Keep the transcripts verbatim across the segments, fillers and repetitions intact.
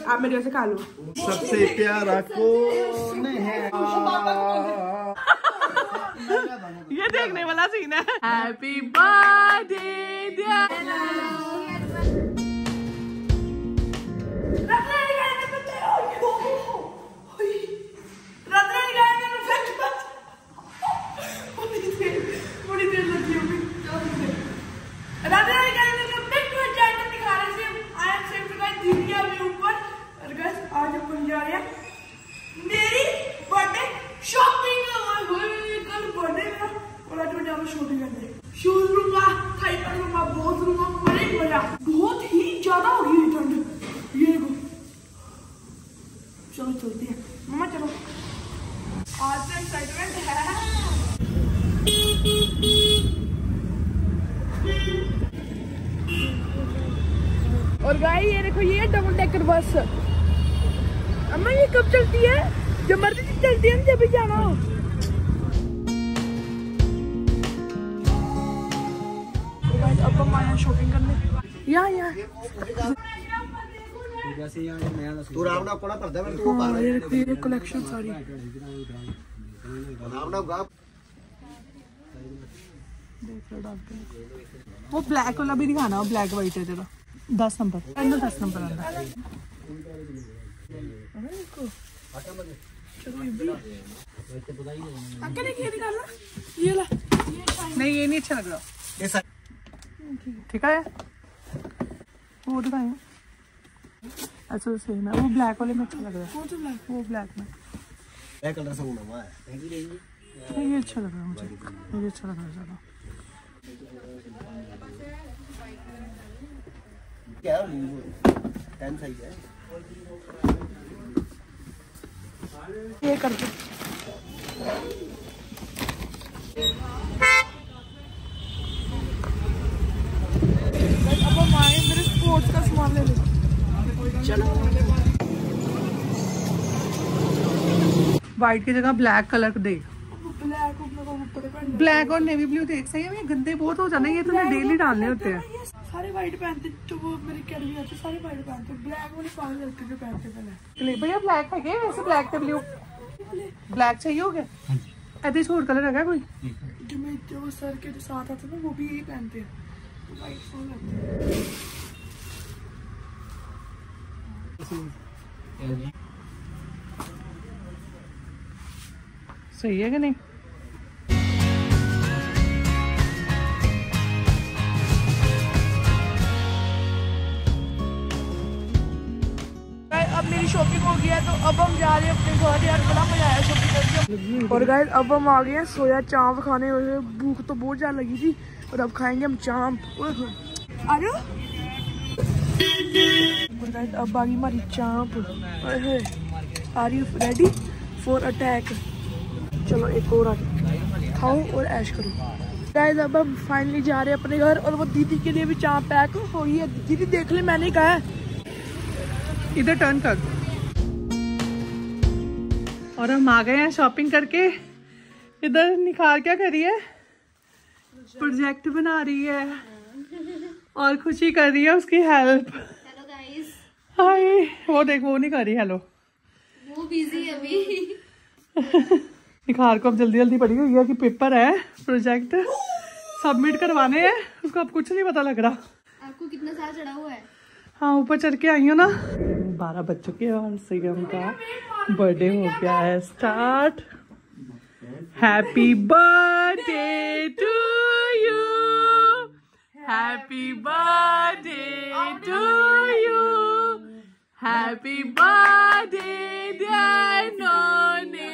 आप मेरे से खा लो। सबसे प्यारा कौन है? ये देखने वाला सीन है। हैप्पी बर्थडे आज अपन जा रहे हैं मेरी बर्थडे शॉपिंग। कल बर्थडे मेरा और आज मैं जाऊंगा शॉपिंग करने। शूज लूंगा, साइकिल लूंगा, बहुत लूंगा, बड़े मजा। बहुत ही ज्यादा हो गई ठंड। ये देखो, चलो चलते हैं मम्मा, चलो। आज तो एक्साइटमेंट है। और गाइस ये देखो, ये डबल डेकर बस। अम्मा ये कब चलती है? जब मर्जी चलती है, जब भी जाना हो। अब हम आए शॉपिंग करने। यहाँ यहाँ तू राम नाम कोना पड़ता है? तू बाहर ये देखो, ये कलेक्शन सारी। राम नाम गा वो ब्लैक वाला भी दिखाना, वो ब्लैक वाइट है तेरा। दस नंबर अंदर, दस नंबर अंदर। ये ला। नहीं ये नहीं अच्छा लग रहा। ठीक है, वो दिखाए ऐसा सेम है। वो ब्लैक वाले में अच्छा लग रहा है। कौन सा ब्लैक? वो ब्लैक में ब्लैक कलर से होना हुआ है। ये अच्छा लग रहा है मुझे, ये अच्छा लग रहा है ज्यादा। क्या टेन साइज है ये करके। अब हम आए मेरे स्पोर्ट्स का सामान ले लो। चलो। व्हाइट की जगह ब्लैक कलर देख। ब्लैक ब्लैक और नेवी ब्लू देख। सही है, ये गंदे बहुत हो जाना। ये तो डेली डालने होते हैं। सारे वाइट पहनते, तो वो मेरी अकेडमी आती सारे वाइट पहनते। ब्लैक वाले पागल लगते जो पहनते पहले। भैया ब्लैक है क्या? वैसे ब्लैक थे ब्लू ब्लैक चाहिए हो गया? ऐसे छोड़ कलर है क्या कोई? जो मैं जो सर के जो साथ आते ना वो भी यही पहनते हैं। सही है कि नहीं? अब मेरी शॉपिंग हो गई है, तो अब हम जा रहे हैं अपने घर। यार बड़ा मजा आया शॉपिंग करके। और गाइस अब हम आ गए हैं सोया चांप खाने। हुए भूख तो बहुत ज्यादा लगी थी, और अब खाएंगे हम चांप। आ जाओ। गाइस अब आ गई हमारी चांप। Are you ready for attack? चलो एक और खाओ और ऐश करो। गाइस अब हम फाइनली जा रहे हैं अपने घर, और वो दीदी के लिए भी चांप पैक हो गई है। दीदी देख ले, मैंने कहा है इधर टर्न कर। और हम आ गए हैं शॉपिंग करके। इधर निखार क्या कर रही है? प्रोजेक्ट बना रही है और खुशी कर रही है उसकी हेल्प। Hello guys. हाय। वो देख, वो नहीं कर रही हेलो, वो बिजी है अभी। निखार को अब जल्दी जल्दी पड़ी हुई है कि पेपर है, प्रोजेक्ट सबमिट करवाने हैं। उसको अब कुछ नहीं पता लग रहा। आपको कितना साल चढ़ा हुआ है? हाँ ऊपर चढ़ के आई हूँ ना। बारह बज चुके हैं और सीएम का बर्थडे हो गया है start. Happy birthday to you, happy birthday to you, happy birthday dear नोने,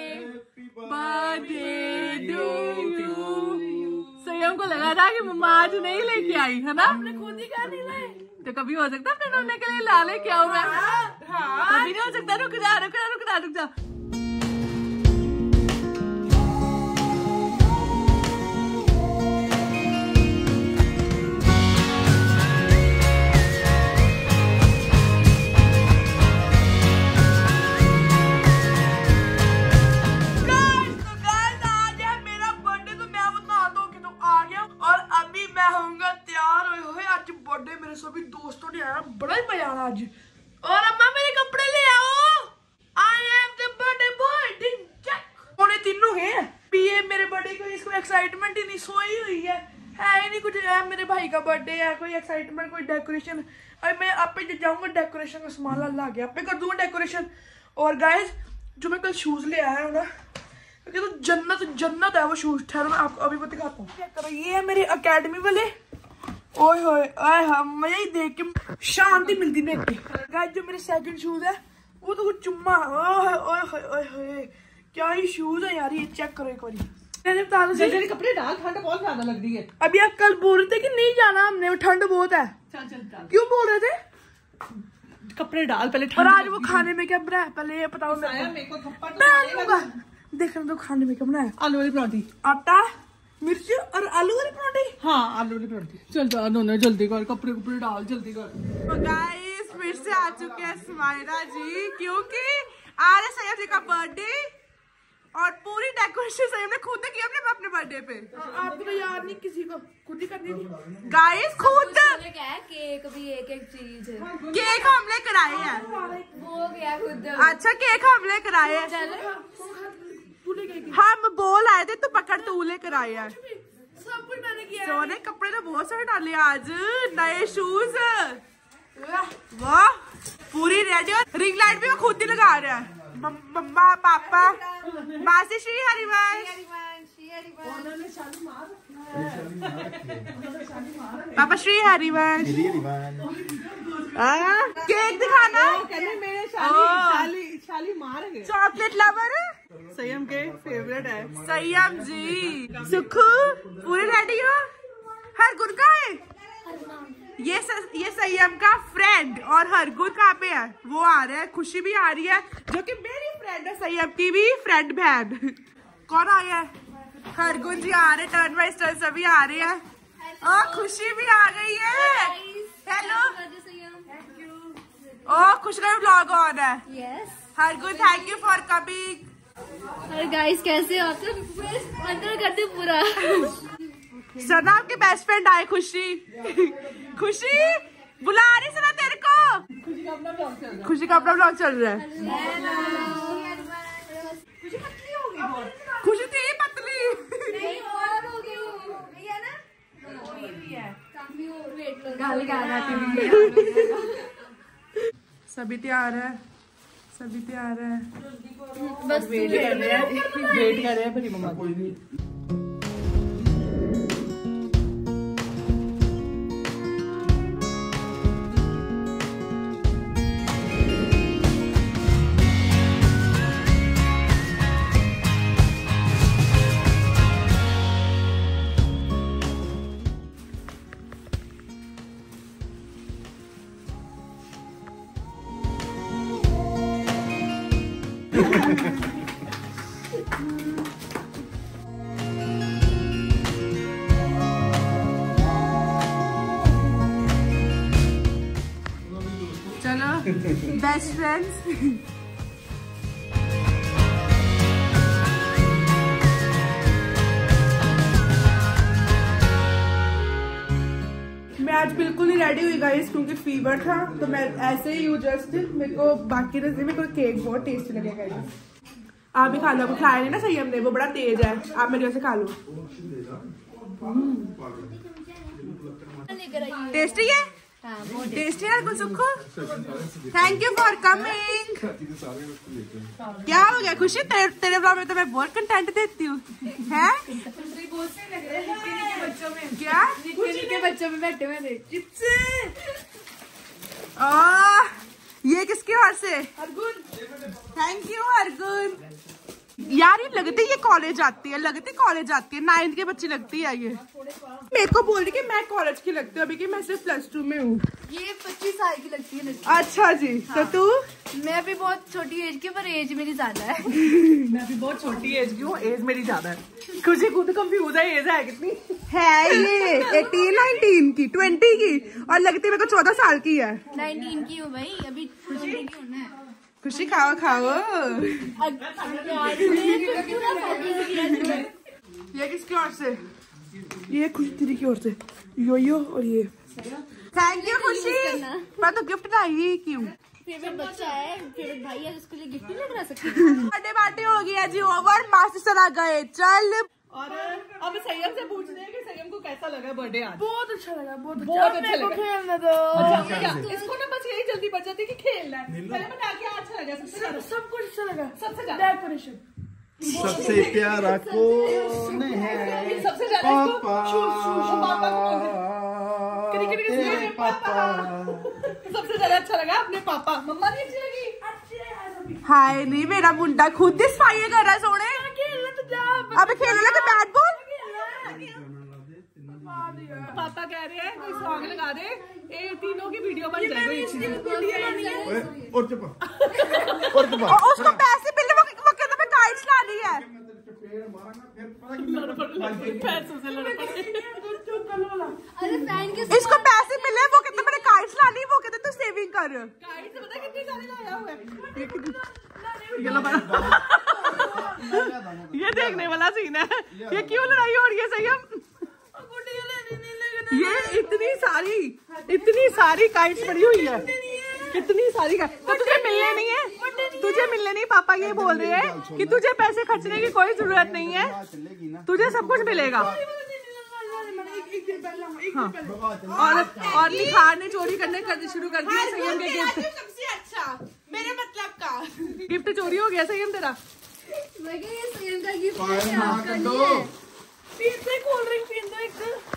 बर्थडे टू यू। सीएम को लगा था कि मम्मा आज नहीं लेके आई है ना, आपने खुद ही कहा नहीं लाए। तो कभी हो सकता है अपने नोने के लिए ला ले क्या हूँ मैं? कभी नहीं हो सकता। रुक जा रुक जा रुक जा रुक जा। सभी दोस्तों ने आया, बड़ा ही मजा आया आज। और अम्मा मेरे सोई हुई है है ही नहीं कुछ। है मेरे भाई का बर्थडे है, कोई एक्साइटमेंट, कोई डेकोरेशन। और मैं आपे जब जाऊंगा डेकोरेशन का सामान ला के आपे कर दूंगा डेकोरेशन। और गाइस जो मैं कल शूज ले आया हूँ ना, क्योंकि तो जन्नत जन्नत है वो शूज। ठहरो मैं आपको अभी दिखाता हूँ। चेक करो, ये है मेरे अकेडमी वाले। ओए होए आए हाँ, मजा ही देख के शांति मिलती है। गाइस जो मेरे सेकंड शूज है वो तो कुछ चुम्मा। ओए ओए ओए ओए क्या ही शूज है यार, ये चेक करो एक बारी। मैंने बता दो जल्दी कपड़े डाल, ठंड बहुत ज्यादा लग रही है। अभी आप कल बोल रहे थे कि नहीं जाना हमने, ठंड बहुत है। चल चल चल, क्यों बोल रहे थे? कपड़े डाल पहले। और आज वो खाने में क्या बनाया पहले ये बताओ मेरे को। थप्पड़ मैं देखना तो खाने में क्या बनाया। आलू वाली परांठी, आटा मिर्च और आलू वाली पराठे। हाँ आलू वाली परांठी। चल जा दोनों जल्दी कर, कपड़े कपड़े डाल जल्दी कर। गाइस फिर से आ चुके हैं स्माइरा जी, क्योंकि आ रहे सैयद जी का बर्थडे और पूरी डेकोरेशन सैयद ने खुद किया अपने अपने बर्थडे पे। आपको तो याद नहीं, किसी को खुद ही करनी थी गाइस, खुद। क्या है केक भी एक एक चीज है। केक हम लेकर आए हैं। वो गया खुद। अच्छा केक हम लेकर आए हैं। हम बोल आए थे तो पकड़ तू लेकर आए हैं। सब कुछ मैंने किया। सोने कपड़े तो बहुत सारे डाले आज, नए शूज। वाह पूरी रेडी। और रिंग लाइट भी वो खुद ही लगा रहा है। मम्मा पापा मासी श्री हरिवंश पापा श्री हरिवंश। केक दिखाना। मेरे शाली शाली मार गए। चॉकलेट लवर संयम के फेवरेट है। संयम जी। सुखू पूरे रेडी हो? हर गुण का है ये स, ये संयम का फ्रेंड। और हरगुन कहाँ पे है? वो आ रहा है। खुशी भी आ रही है जो कि मेरी फ्रेंड है, संयम की भी फ्रेंड बहन। कौन आया है? हरगुन जी आ रहे, टर्न बाय टर्न सभी आ रहे हैं। और खुशी भी आ गई है। हेलो। ओ खुशी का व्लॉग ऑन है। Yes Hargun thank you for coming. अरे गाइस कैसे हो आप? अंदर कर दे पूरा। सना आपके बेस्ट फ्रेंड आए। खुशी खुशी बुला रही सना तेरे को। खुशी का अपना ब्लॉग चल रहा है। खुशी का अपना ब्लॉग चल रहा है। खुशी पतली हो गई बहुत। खुशी थी पतली। नहीं और हो गई वो। ये ना वो भी है काफी वेट लग गाली गा रहा है। सभी तैयार है, सभी तैयार है। बस वेट कर रहे हैं, वेट कर रहे हैं मेरी मम्मा को। चलो बेस्ट फ्रेंड्स। मैं आज बिल्कुल नहीं रेडी हुई गाइस, क्योंकि फीवर था तो मैं ऐसे ही हूँ जस्ट। मेरे को बाकी रस्ते में कोई केक बहुत टेस्टी लगेगा। आप भी खा लो, खाया नहीं ना सही हमने, वो बड़ा तेज है। आप मेरे वैसे खा लो। टेस्टी है, टेस्टी है कुछ। सुखो थैंक यू फॉर कमिंग। क्या हो गया खुशी? तेरे तेरे ब्लॉग में तो मैं बहुत कंटेंट देती हूँ। है क्या के बच्चों में बैठे हुए थे। ये किसके हाथ से? अर्गुन। Thank you Argun. यार ये लगती है ये कॉलेज आती है, लगती कॉलेज आती है। नाइन्थ के बच्ची लगती है ये। मेरे को बोल रही कि मैं कॉलेज की लगती हूँ अभी, कि मैं सिर्फ प्लस टू में हूँ। ये पच्चीस साल की लगती है लड़की। अच्छा जी। हाँ। तो तू? मैं भी बहुत छोटी एज की, पर एज मेरी ज्यादा है। मैं भी बहुत छोटी एज की हूँ, एज मेरी ज्यादा है। खुशी खुद कंफ्यूज है, एज है कितनी है ये? एटीन नाइनटीन की, ट्वेंटी की, और लगती मेरे को चौदह साल की है। नाइनटीन की हूँ भाई, अभी ट्वेंटी की होना है। खुशी खाओ खाओ। ये किसकी ओर से? ये खुशी दीदी की ओर से। यो यो और ये थैंक यू खुशी। मैं तो गिफ्ट लाई क्यों? फेवरेट बच्चा है, फेवरेट भाई है, उसके लिए गिफ्ट नहीं लगा सकते। बर्थडे पार्टी हो गया जी ओवर। मास्टर चला गए। चल और अब संयम से पूछते हैं कि संयम को कैसा लगा बर्थडे आज। बहुत अच्छा लगा, बहुत अच्छा, बहुत अच्छा लगा। खेलने दो। अच्छा क्या इसको ना बस यही जल्दी बच जाती है कि खेलना है। पहले बता क्या अच्छा लगा सबसे ज्यादा? सब कुछ अच्छा लगा, सबसे ज्यादा डेकोरेशन सबसे प्यारा कौन है? सबसे ज्यादा इसको पापा को तेरे पापा। सबसे ज्यादा अच्छा लगा अपने पापा। मम्मा नहीं अच्छी लगी? हाय नहीं मेरा मुंडा खुद डिस्फाई कर रहा है सोने। अब खेलने लगे बैट बॉल। पापा कह रहे हैं कोई सॉन्ग लगा दे, ये तीनों की वीडियो बन जाएगी। और चुप और चुप। उसको पैसे मिलने वो वो कहता मैं काइट्स ला रही है। पैसों से लड़ पड़े। अरे फैन के इसको पैसे मिले वो कहता मैंने काइट्स ला ली, वो कहता तू सेविंग कर। काइट से पता कितने सारे लाया हुआ है? ये देखने वाला सीन है। ये क्यों लड़ाई हो रही है संयम? ये इतनी सारी इतनी सारी काइट्स पड़ी हुई है, कितनी सारी काइट। तो तुझे मिलने नहीं है, तुझे मिलने नहीं। पापा ये बोल रहे हैं कि तुझे पैसे खर्चने की कोई जरूरत नहीं है, तुझे सब कुछ मिलेगा। हाँ। और और निखार ने चोरी करने कर शुरू कर दिया संयम के गिफ्ट। सबसे अच्छा मेरे मतलब का गिफ्ट चोरी हो गया संयम तेरा। मैं ये संयम का गिफ्ट है, आपका नहीं है। पीते कोल्ड ड्रिंक पीते एक